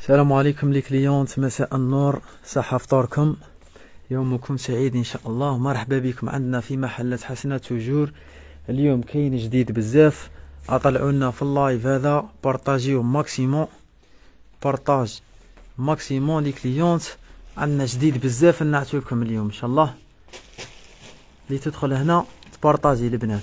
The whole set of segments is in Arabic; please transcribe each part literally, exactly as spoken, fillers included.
السلام عليكم لي كليونت، مساء النور، صحة فطوركم، يومكم سعيد ان شاء الله. مرحبا بكم عندنا في محلات حسنة توجور. اليوم كاين جديد بزاف، اطلعونا في اللايف هذا، بارطاجيو ماكسيمون، بارطاج ماكسيمون لي كليونت. عندنا جديد بزاف نعطيو لكم اليوم ان شاء الله. اللي تدخل هنا تبارطاجي البنات،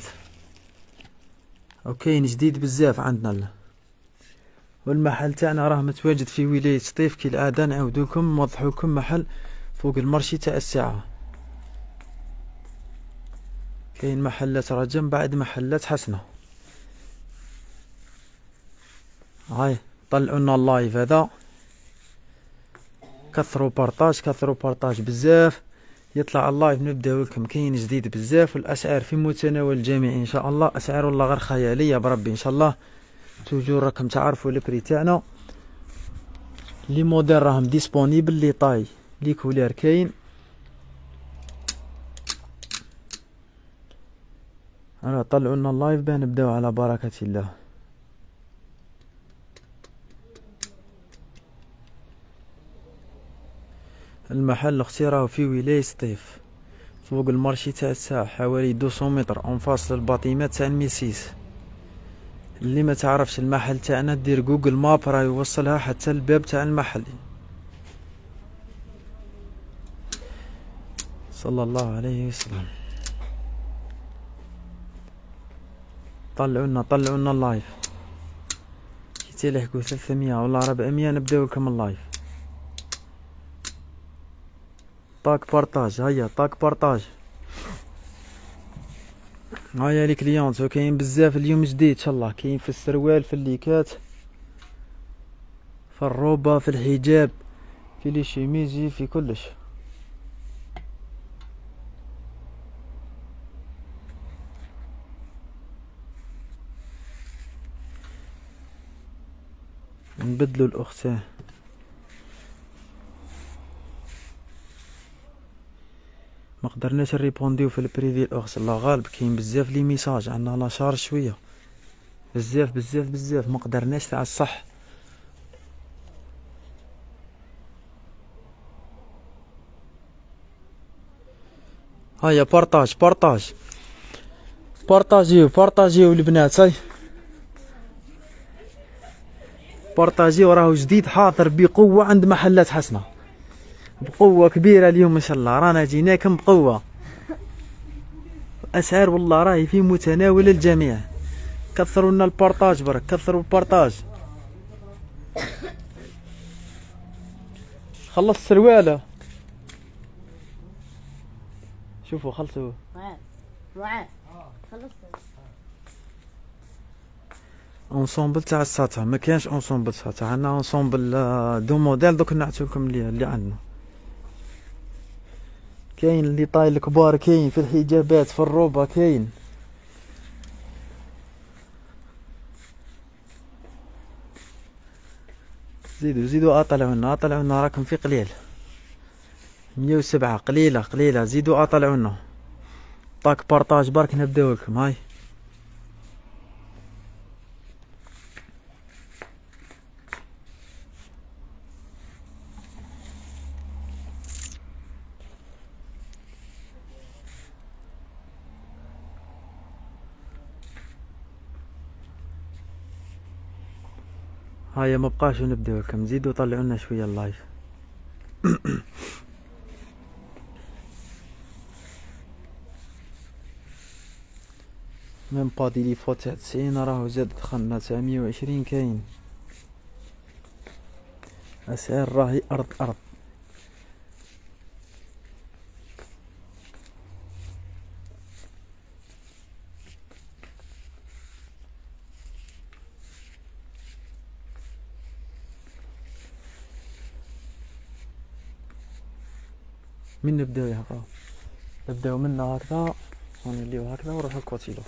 وكاين جديد بزاف عندنا. والمحل تاعنا راه متواجد في ولاية سطيف كالعادة. نعاودوكم نوضحوكم، محل فوق المرشي تاع الساعة. كاين محلات راه جنب بعد محلات حسنة. هاي طلعونا اللايف هذا، كثروا بارطاج كثروا بارطاج بزاف، يطلع اللايف نبداو لكم. كاين جديد بزاف، والاسعار في متناول الجميع ان شاء الله. اسعار والله غير خيالية بربي ان شاء الله. توجور راكم تعرفوا البري تاعنا. لي موديل راهم ديسپونيبل، لي طاي لي كولير كاين. انا طلعوا لنا اللايف باه نبداو على بركة الله. المحل اختي راهو في ولاية سطيف فوق المارشي تاع الساعة، حوالي مئتين متر اون فاصل الباطيمات تاع الميسيس. اللي ما تعرفش المحل تاعنا دير جوجل ماب راه يوصلها حتى الباب تاع المحل. صلى الله عليه وسلم. طلعونا طلعونا اللايف، كي تلحقوا ثلاثمية ولا أربعمية نبداو لكم اللايف. طاك بارطاج، هيا طاك بارطاج. هيا لي كليونت، وكاين بزاف اليوم جديد ان شاء الله. كاين في السروال، في الليكات، في الروبة، في الحجاب، في لي شيميزي، في كلش. نبدلو الاختين. ما قدرناش نريبونديو في البريفي الاخت، الله غالب كاين بزاف لي ميساج، عندنا لا شارج شويه بزاف بزاف بزاف، ما قدرناش تاع الصح. هيا بارطاج بارطاج بارطاجيو بارطاجيو البنات، هاي بارطاجيو. راهو جديد حاضر بقوه عند محلات حسنه، بقوه كبيره اليوم ان شاء الله. رانا جيناكم بقوه، اسعار والله راهي في متناول الجميع. كثروا لنا البارطاج برك، كثروا البارطاج. خلص السرواله، شوفوا خلصوا. معاه خلصت. اونسومبل تاع الساتا، ما كانش اونسومبل ساتا، عندنا اونسومبل دو موديل. دوك نعطيو لكم اللي, اللي عندنا. كاين اللي طاي الكبار، كاين في الحجابات، في الروبه كاين. زيدوا زيدوا اطلعونا اطلعونا، راكم في قليل. مية وسبعة قليله قليله، زيدوا اطلعونا. طاك بارطاج برك نبداو لكم. هاي هاي ما بقاش ونبداو لكم. زيدوا طلعونا شويه اللايف. ميم با دي لي فو تاع تسعين راهو زاد دخلنا تاع مية وعشرين كاين. اسعار راهي ارض ارض. من نبداو يا هكا؟ نبداو منا هكذا ونوليو هكذا ونروحو الكوتيلو.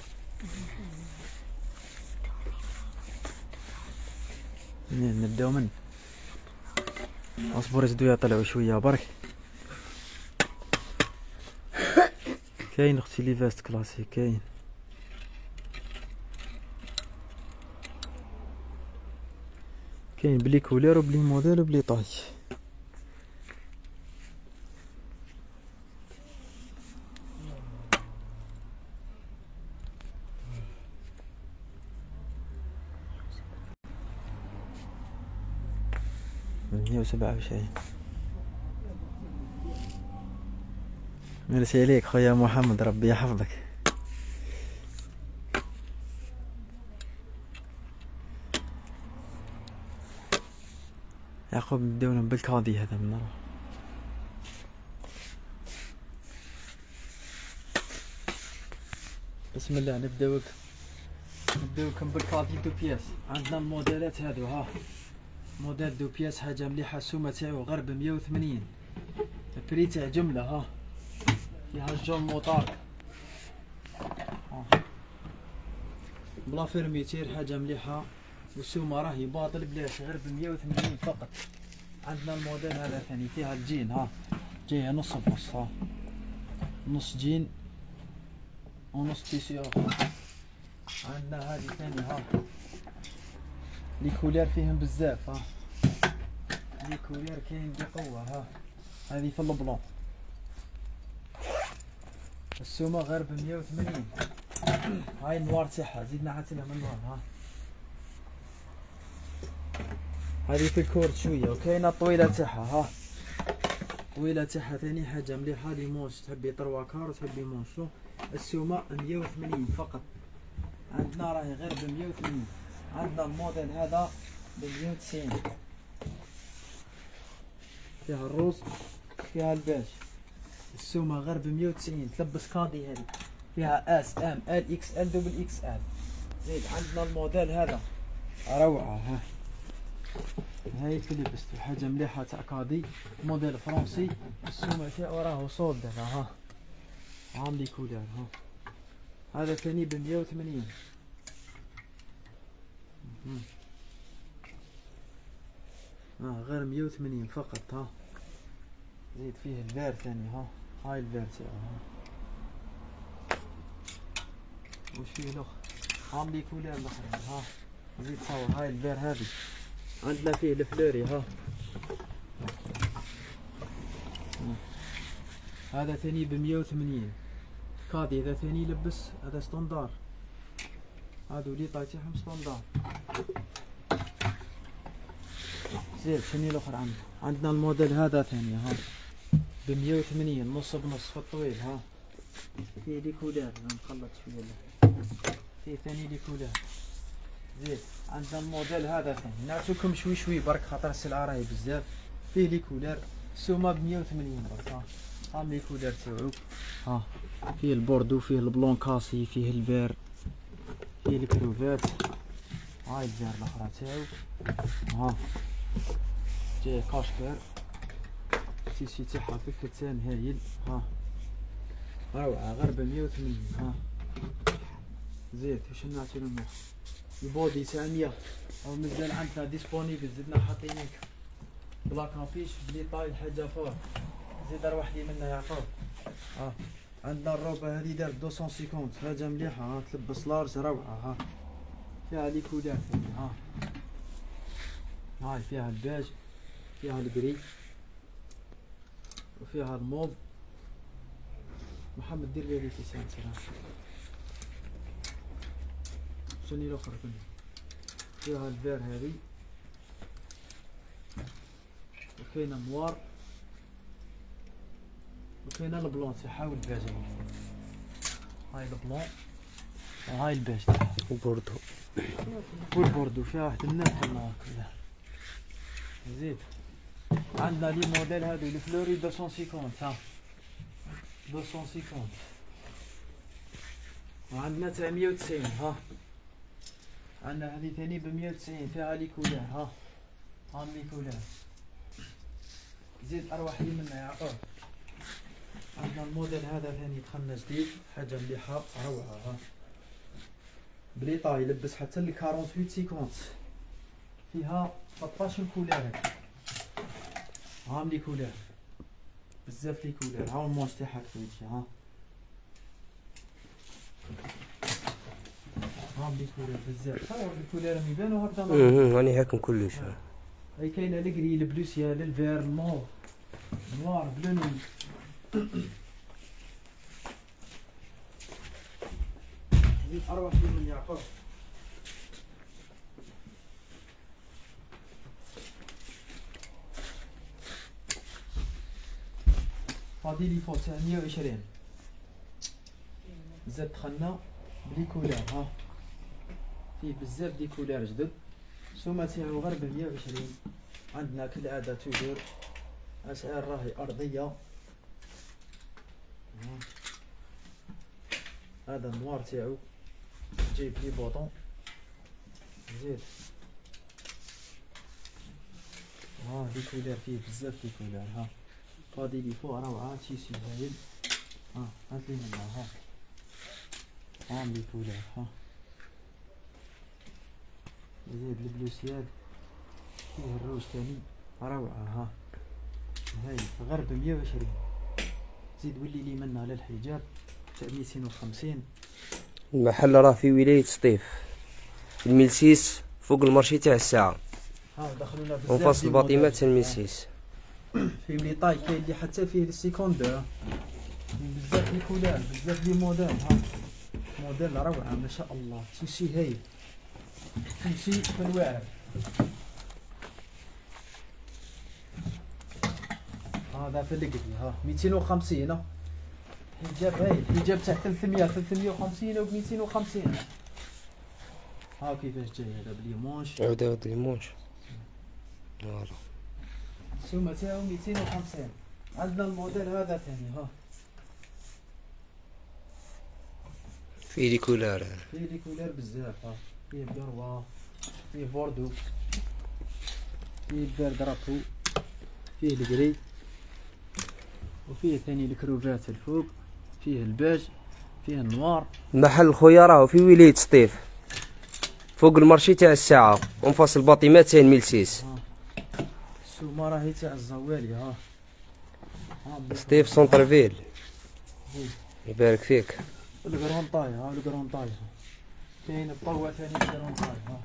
منين نبداو؟ من اصبر زيدو يطلعوا شويه برك. كاين اختي لي فاست كلاسيك، كاين كاين بلي كولير وبلي موديل وبلي طاي. مية وسبعة وعشرين. ميرسي عليك خويا محمد، ربي يحفظك. يعقوب نبداو بالكادي هذا من نروح. بسم الله نبداو نبداوكم بالكادي دو بياس. عندنا الموديلات هادو، ها موديل دو بياس حاجه مليحه، السومه تاعو غير بمية وثمانين، البري تاع جمله، ها فيها الجون موطار بلا فيرميتير، حاجه مليحه، والسومه راهي باطل بلاش غير بمية وثمانين فقط. عندنا الموديل هذا ثاني فيها الجين، ها جايه نص بنص، ها نص جين ونص تيسيو. عندنا هذه ثاني، ها لي كولير فيهم بزاف، ها لي كولير كاين بقوه، ها هذه في البلون، السومه غير بمية وثمانين. هاي النوار تاعها زيدنا عاد لها من النوار، ها هذه في الكورت شويه، وكاينه الطويله تاعها، ها الطويله تاعها ثاني حاجه مليحه، لي مونش تحبي طروا كار تحبي مونشو، السومه مية وثمانين فقط. عندنا راهي غير بمية وثمانين. عندنا الموديل هذا بمية وتسعين، فيها الروز فيها الباج، السومه غير بمية وتسعين، تلبس كادي هذه، فيها اس ام ال اكس ال دبل اكس ال. زيد عندنا الموديل هذا روعه، ها هاي فيليبستو حاجه مليحه تاع كادي، موديل فرنسي، السومه تاعو راهو صود هذا، ها عام لي كولير، ها هذا ثاني بمية وثمانين. اه غير مية وثمانين فقط، ها زيد فيه الفير ثاني، ها هاي الفير تاعو، ها وش فيه الاخر، عام لي كولير الاخرين، ها زيد تصور هاي الفير هذه. عندنا فيه الفلوري، ها هذا ثاني بمية وثمانين كادي، هذا ثاني لبس، هذا ستاندار، هادو لي طاي تاعهم ستاندار. زين شنو الاخر عندنا؟ عندنا الموديل هذا ثاني، ها بمية وثمانين نص بنص في الطويل، ها فيه لي كولير، نخلط شويه له، فيه ثاني لي كولير. زين عندنا الموديل هذا ثاني، نعطيكم شوي شوي برك خاطر السلعه راهي بزاف. فيه لي كولير، السومه بمية وثمانين برك، ها ها لي كولير تاعو، ها فيه البوردو فيه البلون كاسي فيه الفير فيه الكروفات، هاي الفير الاخرى تاعو، ها جاي كاشكر، التيشي تاعها في الكتان هايل، ها روعه غير بمية وثمانين، ها زيد واش نعطيو لهم البودي تاع مية، او مازال عندنا ديسبونيبل، زدنا حاطينك بلا كافيش بلي طاي حاجه فور، زيد ارواح لي منها يعقوب. ها عندنا الروبه هذه دارت مئتين وخمسين، حاجه مليحه، ها تلبس لارج روعه، ها فيها لي كولير ثاني، ها هاي فيها الباج فيها الجري وفيها الموف. محمد دير لي كيسان سلام. شنو الاخر كله فيها الفير هذه، وكاينه نوار، وكاينه البلون تاعها والباج، هاي البلون وهاي الباج تاعها وبوردو والبوردو، فيها واحد الناس الله كلها. زيد عندنا لي موديل هادو الفلوري مئتين وخمسين، ها مئتين وخمسين، وعندنا تاع مية وتسعين، ها عندنا هذه ثاني بمية وتسعين فيها لي كولير، ها ها لي كولير. زيد اروح لي منها يعقوب. عندنا الموديل هذا ثاني دخلنا جديد، حاجه مليحه روعه، ها بلي طاي يلبس حتى ل ثمانية وأربعين سيكونس، فيها ثلاطاش كولير، ها لي كولير بزاف لي كولير، ها المونش تاعها كيفاش، ها ها لي كولير بزاف، تصور لي كولير يبانو هكذا، اها راني هاكم كلش. هاي كاينه الكري البلوسيال الفير الموف نوار بلو نوي. زيد اروح لي من يعقوب. فاضي لي فوق مية وعشرين. زاد دخلنا بلي كولار ها فيه بزاف دي كولار جدد. السومه تاعو غير ب مية وعشرين. عندنا كالعاده توجور اسعار راهي ارضيه. هذا النوار تاعو جايب لي بوطون زيد. ها لي كولار فيه بزاف لي كولار ها فاضي لي فوق روعه تيسي هايل. ها هات لي منها ها ها لي كولار ها زيد البلوسياد فيه الروج تاني روعه ها هاي غير ب مية وعشرين. زيد ولي لي منها للحجاب تاع ميتين وخمسين. المحل راه في ولاية سطيف في الميلسيس فوق المارشي تاع الساعة ها دخلونا بزاف ونفاصل فاطمة تاع الميلسيس. في لي طاي كاين اللي حتى فيه السيكوندو بزاف لي كولار بزاف لي موديل ها موديل روعه ما شاء الله. تيسي هايل تيسي في الواعر. هذا في اللقدي ها ميتين وخمسين. حجاب هايل حجاب تاع ثلاثمية ثلاثمية وخمسين و ميتين وخمسين. ها كيفاش جاي هذا بلي مونش عود عود لي مونش. السومه تاعو ميتين وخمسين. عندنا الموديل هذا ثاني ها فيه لي كولار فيه لي كولار بزاف ها فيه بيروا فيه بوردو فيه البير درابو فيه الكري وفيه ثاني الكروفات الفوق فيه الباج فيه النوار. المحل خويا راهو في ولاية سطيف فوق المارشي تاع الساعة ونفاصل فاطمة تاع الميلسيس. السومه راهي تاع الزوالي ها ها سطيف سونتر فيل. يبارك فيك. الكرون طاي ها الكرون طاي كاين الطوة ثاني الكرون طاي ها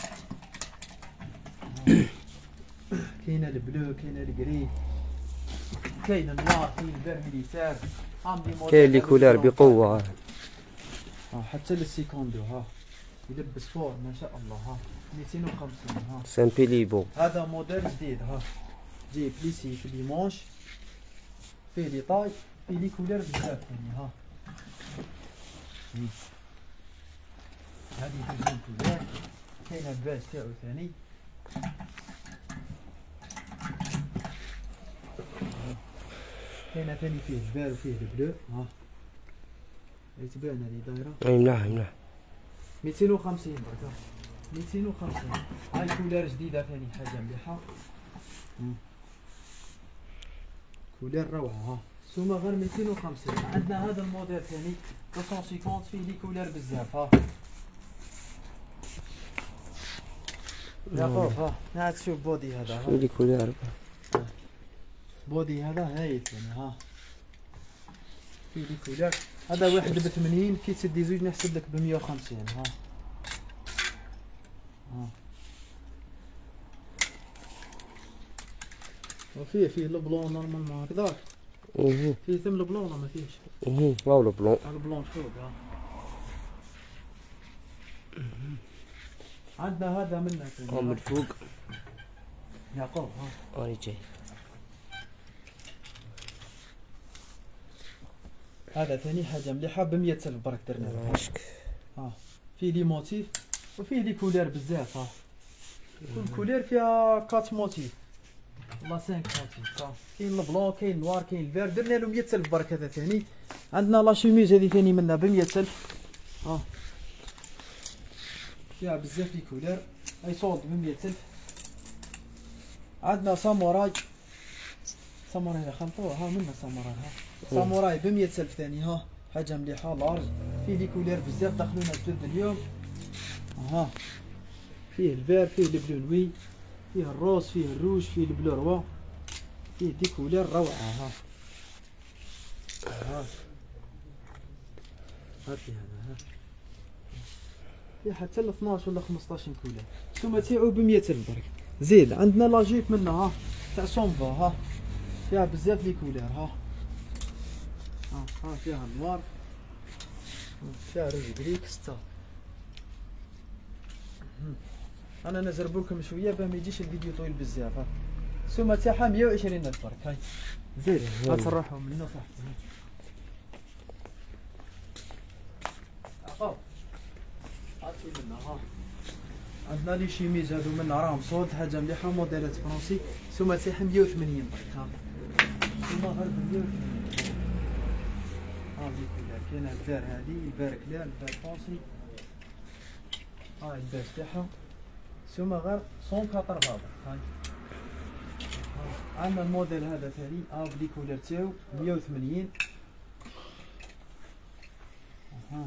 كاين البلو كاين الكري كاين النوار كاين البرميليسار. كاين لي كولار بقوة ها حتى للسيكوندو ها يلبس فوق ما شاء الله ها ميتين وخمسين. ها سان بيليبو هذا موديل جديد ها جاي بليسي في لي مونش فيه لي طاي فيه لي كولار بزاف ثاني ها هذه دوزيام كولار. كاين الباج تاعو ثاني كاين ثاني فيه البار وفيه البلو ها تبان هذه دايره. اي ملاح ملاح. ميتين وخمسين برك ميتين وخمسين. هاي كولار جديده ثاني حاجه مليحه كولار روعه ها السومه غير ميتين وخمسين. عندنا هذا الموديل ثاني مئتين وخمسين فيه لي كولار بزاف ها يعقوب ها ناك شوف بودي هذا فيه لي كولار بودي هذا هايل ثاني ها فيه لي كولار. هذا واحد ب ثمانين كي تسدي زوج نحسب لك ب مية وخمسين. ها ها وفيه فيه البلون نورمالمون هكذاك فيه ثم البلون ما فيهش. اها واو البلون البلون فوق ها. عندنا هذا منه ثاني من فوق يعقوب ها راني جاي. هذا ثاني حاجه مليحه ب مية ألف برك درنا له. ها فيه لي موتيف وفيه لي كولار بزاف ها كل كولار فيها كات موتيف والله خمسة موتيف ها كاين البلون كاين النوار كاين الفير درنا له مية ألف برك. هذا ثاني عندنا لا شوميز هذه ثاني منها ب مية ألف ها فيها بزاف لي كولار هاي صولد ب مية ألف. عندنا ساموراي ساموراي خمطوه ها منها ساموراي ها ساموراي ب مية ألف ثاني ها حاجه مليحه لارج فيه لي كولير بزاف دخلونا جدد اليوم. ها فيه الفير فيه البلو نوي فيه الروز فيه الروج فيه البلو روا فيه دي كولير روعه. ها ها هاتي هذا ها فيه حتى ل اثناش ولا خمسطاش كولير. السومه تاعو ب مية ألف برك. زيد عندنا لاجيب منها ها تاع سونفا ها، فيها بزاف لي كولير ها. ها ها فيها نوار، فيها روج بريك ستة. انا نزربولكم شويه باه ما يجيش الفيديو طويل بزاف. ها السومه تاعها مية وعشرين الف برك. هاي زيد غتروحوا منه صاحبي. عقاب عطي منها ها. عندنا لي شيميز هادو منها راهم صوت حاجه مليحه، موديلات فرنسي. السومه تاعها مية وثمانين برك. ها السومه غير ب مية وثمانين. ها لي كولير كاينه الفار هادي، الفار كلير، الفار فرنسي. هاي الباس تاعها. السومه غير مية وثمانين. هاي عندنا الموديل هذا ثاني ها بلي كولير تاعو مية وثمانين. اها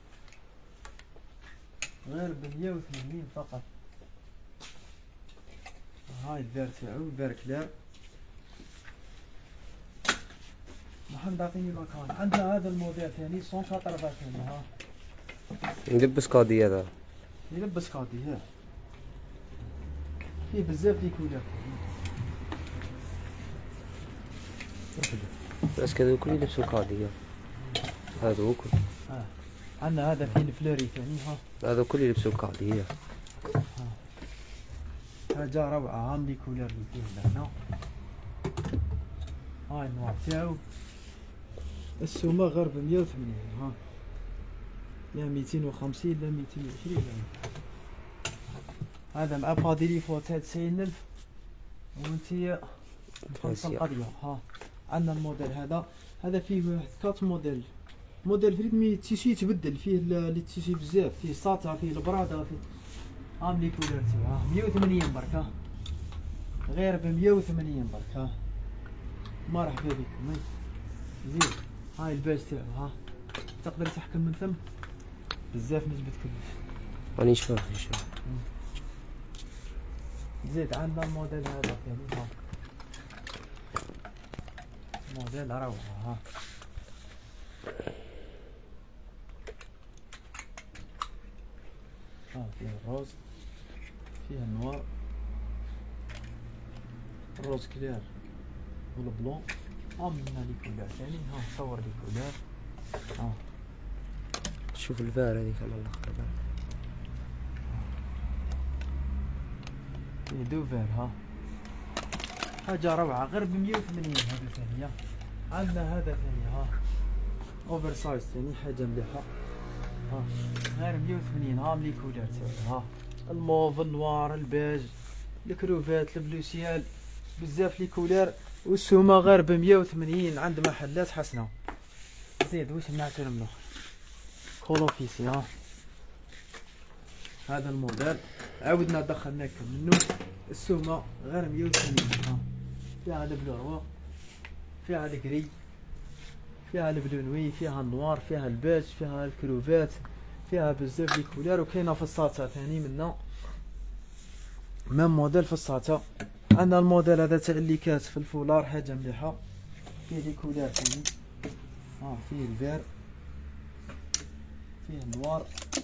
غير ب مية وثمانين فقط. هاي الفار تاعو الفار كلير. محمد عطيني مكان. عندنا هذا الموديل ثاني مية وثمانين ثاني. ها يلبس كادي هذا، يلبس كادي. ها فيه بزاف لي كولير. بس كذا الكل يلبسوا كادي. هذا هو كل. ها عندنا هذا فيه الفلوري ثاني. ها هذا كل يلبسوا كادي. ها حاجة روعة. هام لي كولير اللي فيه لهنا. هاي النوع تاعو. السومة غير ب مية وثمانين. ها يا ميتين وخمسين لا ميتين وعشرين. هذا مع باديلي فوق تاع تسعين ألف وانتي خمسة القضية. ها عندنا الموديل هذا، هذا فيه واحد كات موديل. موديل فريد مي التيشي يتبدل فيه لي تيشي بزاف، فيه ساطع، فيه البرادة، فيه هام لي كولير تاعها مية وثمانين برك. ها غير ب مية وثمانين برك. ها مرحبا بكم. زين هاي الباج تاعو. ها تقدر تحكم من ثم بزاف نسبة كلش. راني نشوف نشوف. زيد عندنا الموديل هذا ثاني. ها موديل روعة. ها ها فيه الروز، فيه النوار، الروز كلير والبلون. عملنا لي كولير ثاني. ها صور لي كولير. ها شوف الفار هذيك على الاخر. فيه دو فير. ها حاجة روعة غير ب مية وثمانين. هذا ثانية. عندنا هذا ثاني. ها اوفر سايز ثاني حاجة مليحة. ها غير مية وثمانين. ها ملي كولير تاعو. ها الموف، النوار، البيج، الكروفات، البلوسيال، بزاف لي كولير. والسومة غير ب مية وثمانين عند محلات حسنة. زيد واش نعطي لهم الاخر كولوفيسي. ها هذا الموديل عاودنا دخلناكم منه. السومة غير مية وثمانين. ها فيها البلو روا، فيها الكري، فيها البلو نوي، فيها النوار، فيها الباج، فيها الكروفات، فيها بزاف لي كولير. وكاينه فصاصة ثاني منا ميم موديل فصاصة. عندنا الموديل هذا تاع اللي كاس في الفولار حاجة مليحة، فيه لي كولير ثاني. ها فيه الفير، فيه النوار،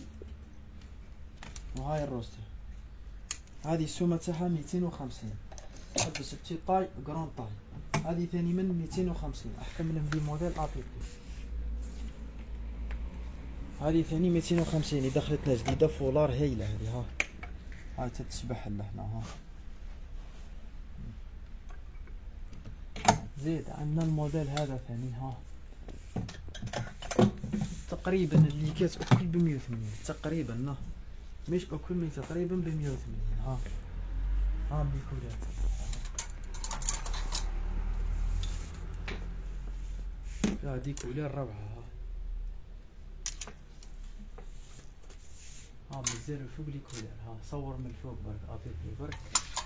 وهاي الروز. هذه السومة تاعها ميتين وخمسين. تلبس بتي طاي وكرون طاي. هذه ثاني من ميتين وخمسين. احكم لهم دي موديل ابيبي. هذه ثاني ميتين وخمسين. اللي دخلت لها جديدة فولار هايلة هذه. ها هاي تتشبح لهنا. ها زيد عندنا الموديل هذا ثاني. ها تقريبا اللي كاس اكل ب مية وثمانين تقريبا. ها مش اكل من تقريبا ب مية وثمانين. ها ها بيكولات. هذه كولير روعة. ها ها مزال الفوق لي كولير. ها صور من الفوق برك اعطيتني برك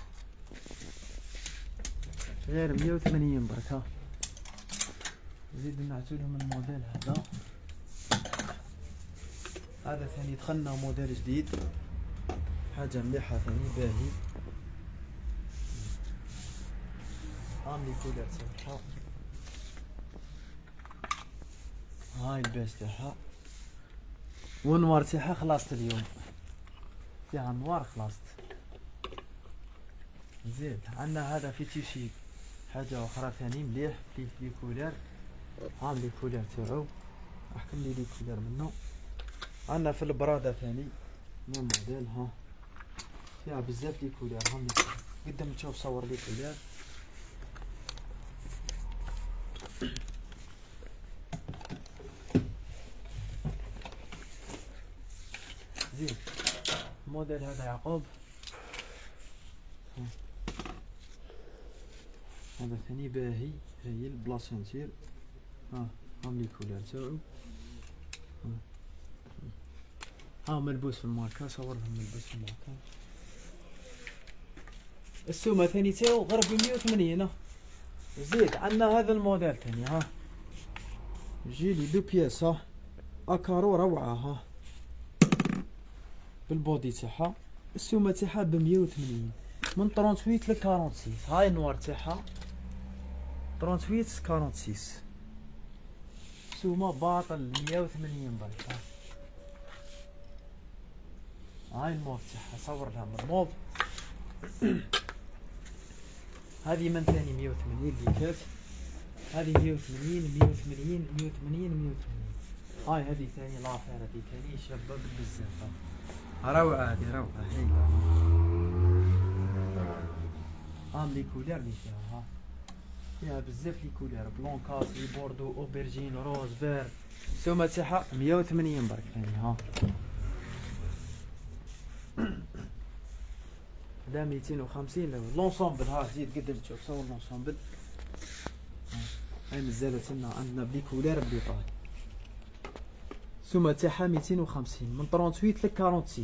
غير مية وثمانين برك. ها نزيد نعطيلهم الموديل هذا. هذا ثاني دخلنا موديل جديد حاجة مليحة ثاني باهي. ها لي كولير تاعها. هاي الباس تاعها والنوار تاعها خلاصت اليوم. فيها نوار خلاصت. زيد عندنا هذا في تيشي حاجة أخرى ثاني مليح فيه لي كولير. ها لي كولير تاعو احكم لي لي كولير منه. عندنا في البرادة ثاني نوع موديل ها فيها بزاف لي كولير. ها قدام تشوف صور لي كولير. زين الموديل هذا يعقوب. هذا ثاني باهي هايل بلا سنتير. ها هم لي كولير تاعو. ها ملبوس في الماركة صور لهم ملبوس في الماركة. السومة ثاني تاعو غير بمية وثمانين. زيد عندنا هذا الموديل ثاني ها يجي لي دو بياس ها اكارو روعة ها بالبودي تاعها. السومة تاعها بمية وثمانين من ثمانية وثلاثين ل أربعة وأربعين. هاي النوار تاعها ثمانية وثلاثين أربعة وأربعين. سومة باطل مية وثمانين برك. هاي الموف تاعها صور لها من الموف. هذه من ثاني مية وثمانين ديكات. هذه مية وثمانين مية وثمانين مية وثمانين مية وثمانين. هاي هذه ثاني لافير هذه ثاني شابة بزاف. روعة هذه روعة هايلة. ها لي كولير لي فيها ها فيها بزاف لي كولير بلون كاسي بوردو اوبرجين روز فير. السومة تاعها مية وثمانين برك ثاني ها. هذا ميتين وخمسين لونسومبل. ها زيد قدام تشوف صور لونسومبل. هاي مازالت لنا عندنا بلي كولير بلي طاي. السومة تاعها ميتين وخمسين من ثمانية وثلاثين ل أربعة وأربعين.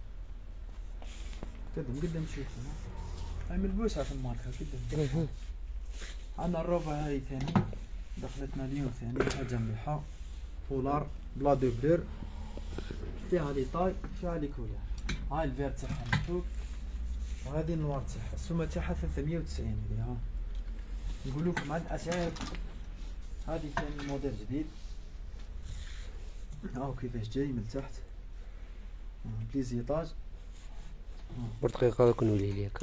قدام قدام تشوف هاي ملبوسة في الماركة قدام. عندنا الروبة هاي ثاني دخلتنا اليوم ثاني حاجة مليحة فولار بلا دوبلور فيها لي طاي فيها لي كولير. هاي الفير تاعها مكتوب وهذه النوار تاعها. السومة تاعها ثلاثمية وتسعين. ها نقول لكم عند اسعار. هذه ثاني موديل جديد. هاو كيفاش جاي من تحت بلي زيطاج. دقيقة كنولي ليك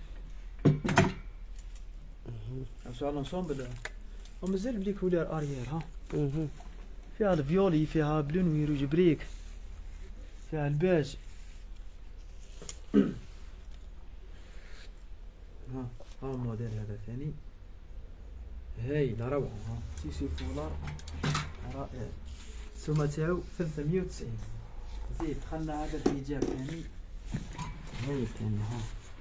على لونسومبل ومازال بلي كولير اريير. ها فيها الفيولي فيها بلو نوير وجبريك فيها الباج. ها ها الموديل هذا ثاني هايل روعة. ها تيشي فولار رائع. السومة تاعو ثلاثمية وتسعين. زيد دخلنا هذا الحجاب ثاني هايل ثاني. ها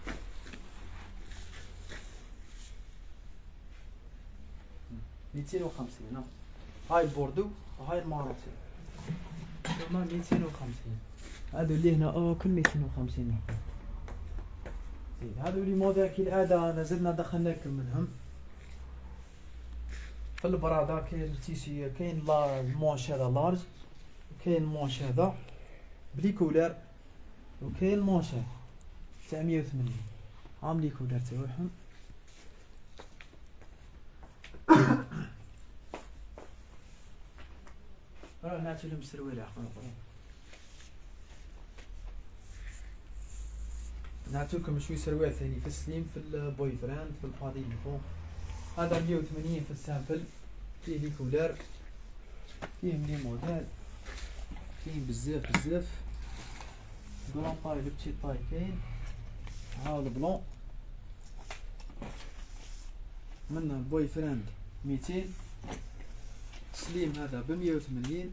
ميتين وخمسين. هاي البوردو وهاي الماروتي هما ميتين وخمسين. هادو اللي هنا اه كل ميتين وخمسين. زيد هادو لي موديل كي العادة نزلنا دخلناكم منهم. في البرادة كاين التيشي كاين لا المونش هذا لارج وكاين المونش هذا بلي كولير وكاين المونش هذا تاع مية وثمانين. هام لي كولير تاعهم. راه نعطي لهم السروال يعقوب. نعطيكم شوي سروال ثاني في السليم في البوي فريند في البادي اللي فوق. هذا مية وثمانين في السامبل فيه لي كولير فيه لي موديل فيه بزاف بزاف. بلون طاي لبتي طاي كاين. ها البلون من البوي فريند ميتين. سليم هذا بمية وثمانين.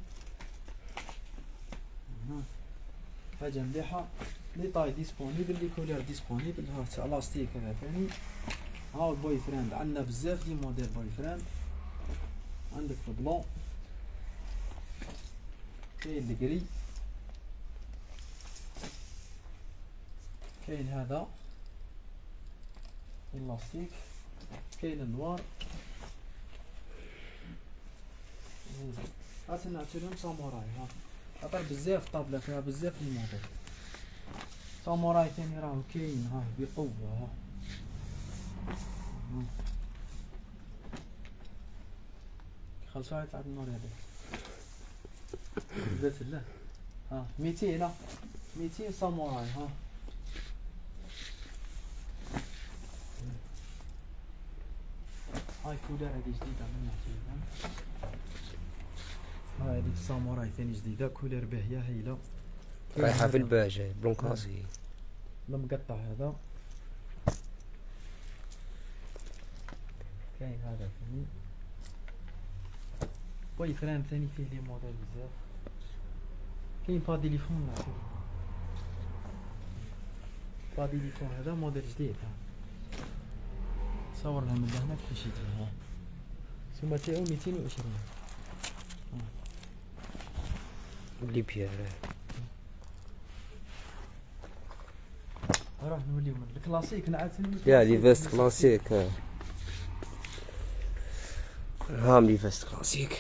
حاجة مليحة. لي طاي ديسبونيبل لي كولير ديسبونيبل. ها تاع لاستيك هذا ثاني. ها البوي فريند عندنا بزاف لي موديل بوي فريند. عندك البلون كاين الكري كاين هذا اللاستيك كاين النوار. هات نعطي لهم ساموراي. ها خاطر بزاف طابلة فيها بزاف لي موديل. ساموراي ثاني راهو كاين ها بقوة. ها خلصوا على تاع النور هذا بدات له. ها ميتين ميتين ساموراي. ها هاي كولر هذه جديدة من ناحية. هاي هذيك الساموراي ثاني جديدة، كولر باهية هايلة. رايحة في الباجة بلون كلاسي. المقطع هذا. كاين هذا ثاني. وي فران ثاني فيه لي موديل بزاف. كاين باديليفون نعرفو. باديليفون هذا موديل جديد. صور لهم من هنا كيفاش يجي. ها السومة تاعو ميتين وعشرين. بلي بيار. راح نوليو من الكلاسيك نعاود. يا لي فيست كلاسيك. هام لي فيست كلاسيك.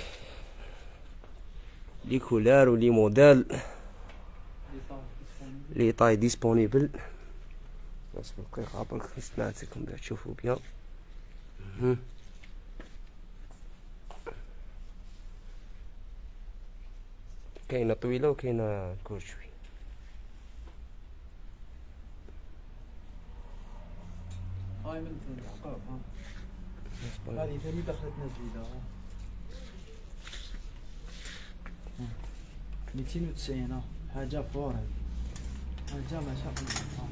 لي كولار و لي موديل. لي طاي ديسپونيبل. اصبر دقيقة برك نستنعسلكم باش تشوفو بيان. كاينة طويلة و كاينة كور شوي. هاي من ثاني عقاب. ها هذه ثاني دخلتنا جديدة. ميتين وتسعين. حاجة فور هذه. حاجة ما شاء الله.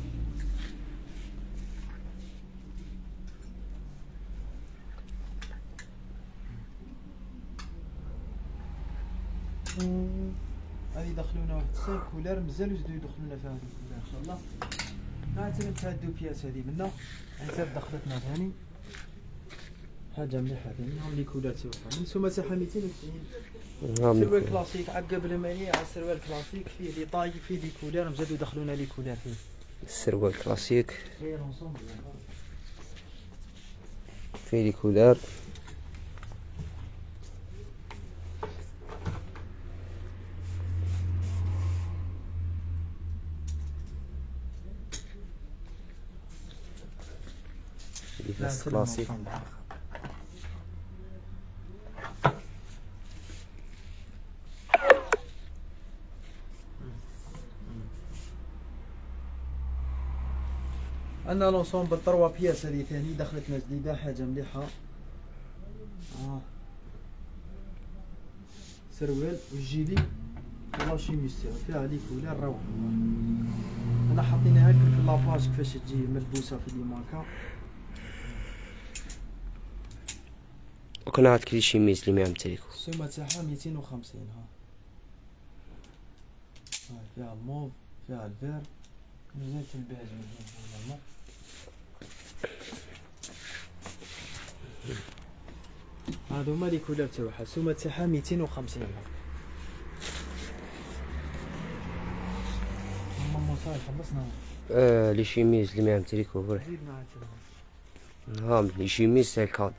هذه يدخلونا واحد السين كولار مازالو يزيدو يدخلونا فيها هذه الكولار ان شاء الله. نعتمد نتعدو بياس هذه منا عتاب دخلتنا ثاني. حاجة مليحة ثاني. هاهم لي كولار تاعها من سومة تاعها ميتين وتسعين. سروال كلاسيك عقب الماني على السروال كلاسيك فيه لي طاي فيه لي كولار مزادو يدخلونا لي كولار فيه. السروال كلاسيك غير اونصومبل فيه لي كولار. لي فيست كلاسيك. عندنا لونسومبل طروا بياس هذه ثاني دخلتنا جديدة حاجة مليحة. اه سروال والجيلي والشيميس تاعو فيها لي كولار روعة. انا حاطينها هكا في لاباج كيفاش تجي ملبوسة في لي ماركا. وكان عاد كلي شيميز اللي ما يمتلكو. السومة تاعها ميتين وخمسين. ها هاي فيها الموف فيها الفير مزيت البيج من هنا. هادو هما لي كولار تاعها. السومة تاعها ميتين وخمسين. ماما صاي خلصنا. اه لي شيميز اللي ما يمتلكو برك. زيدنا عاد. هام لي شيميز تاع الكادي.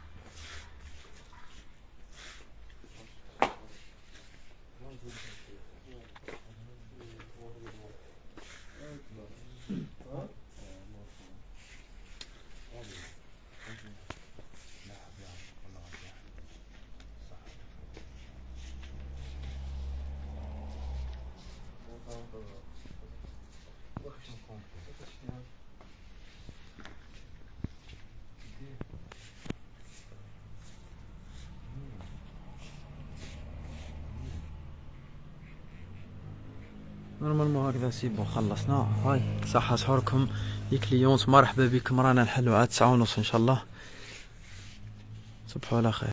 نورمالمون هكذا سي بون خلصنا. هاي صحة سحوركم يا كليونت، مرحبا بكم. رانا نحلو عاد تسعة ونص ان شاء الله. تصبحوا على خير.